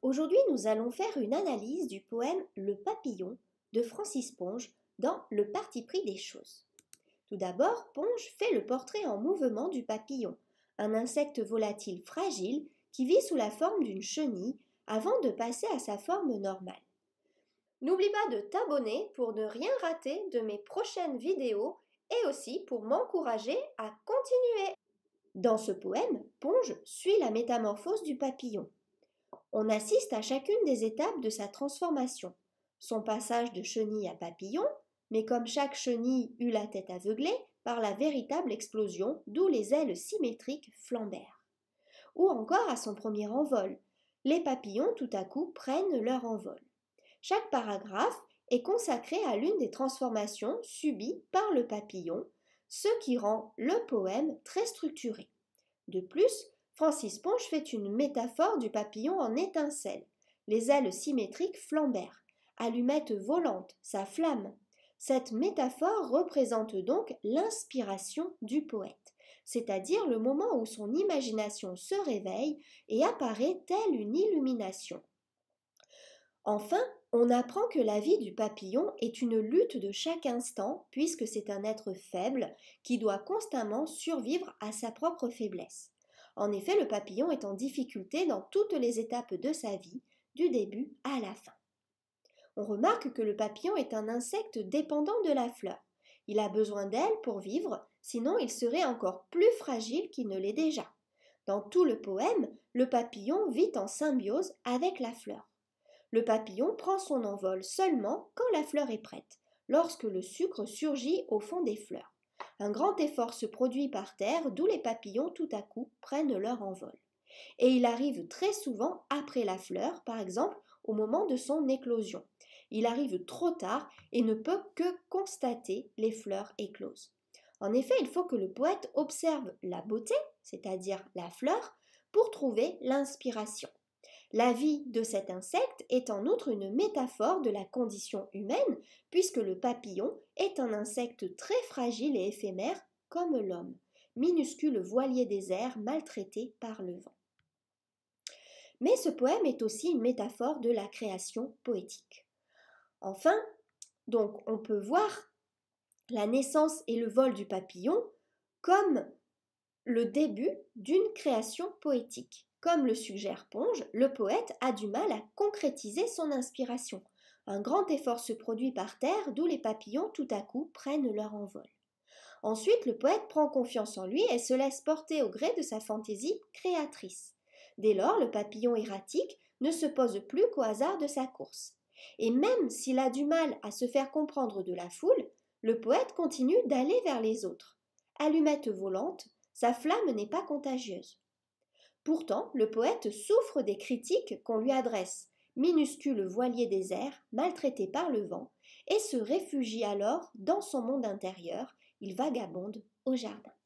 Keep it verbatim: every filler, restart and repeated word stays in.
Aujourd'hui, nous allons faire une analyse du poème Le Papillon de Francis Ponge dans Le parti pris des choses. Tout d'abord, Ponge fait le portrait en mouvement du papillon, un insecte volatile fragile qui vit sous la forme d'une chenille avant de passer à sa forme normale. N'oublie pas de t'abonner pour ne rien rater de mes prochaines vidéos et aussi pour m'encourager à continuer. Dans ce poème, Ponge suit la métamorphose du papillon. On assiste à chacune des étapes de sa transformation. Son passage de chenille à papillon, mais comme chaque chenille eut la tête aveuglée par la véritable explosion d'où les ailes symétriques flambèrent. Ou encore à son premier envol. Les papillons tout à coup prennent leur envol. Chaque paragraphe est consacré à l'une des transformations subies par le papillon, ce qui rend le poème très structuré. De plus, Francis Ponge fait une métaphore du papillon en étincelle. Les ailes symétriques flambèrent. Allumette volante, sa flamme. Cette métaphore représente donc l'inspiration du poète, c'est-à-dire le moment où son imagination se réveille et apparaît telle une illumination. Enfin, on apprend que la vie du papillon est une lutte de chaque instant puisque c'est un être faible qui doit constamment survivre à sa propre faiblesse. En effet, le papillon est en difficulté dans toutes les étapes de sa vie, du début à la fin. On remarque que le papillon est un insecte dépendant de la fleur. Il a besoin d'elle pour vivre, sinon il serait encore plus fragile qu'il ne l'est déjà. Dans tout le poème, le papillon vit en symbiose avec la fleur. Le papillon prend son envol seulement quand la fleur est prête, lorsque le sucre surgit au fond des fleurs. Un grand effort se produit par terre, d'où les papillons tout à coup prennent leur envol. Et il arrive très souvent après la fleur, par exemple au moment de son éclosion. Il arrive trop tard et ne peut que constater les fleurs écloses. En effet, il faut que le poète observe la beauté, c'est-à-dire la fleur, pour trouver l'inspiration. La vie de cet insecte est en outre une métaphore de la condition humaine, puisque le papillon est un insecte très fragile et éphémère comme l'homme, minuscule voilier des airs maltraité par le vent. Mais ce poème est aussi une métaphore de la création poétique. Enfin, donc on peut voir la naissance et le vol du papillon comme le début d'une création poétique. Comme le suggère Ponge, le poète a du mal à concrétiser son inspiration. Un grand effort se produit par terre, d'où les papillons tout à coup prennent leur envol. Ensuite, le poète prend confiance en lui et se laisse porter au gré de sa fantaisie créatrice. Dès lors, le papillon erratique ne se pose plus qu'au hasard de sa course. Et même s'il a du mal à se faire comprendre de la foule, le poète continue d'aller vers les autres. Allumette volante, sa flamme n'est pas contagieuse. Pourtant, le poète souffre des critiques qu'on lui adresse, minuscule voilier des airs, maltraité par le vent, et se réfugie alors dans son monde intérieur, il vagabonde au jardin.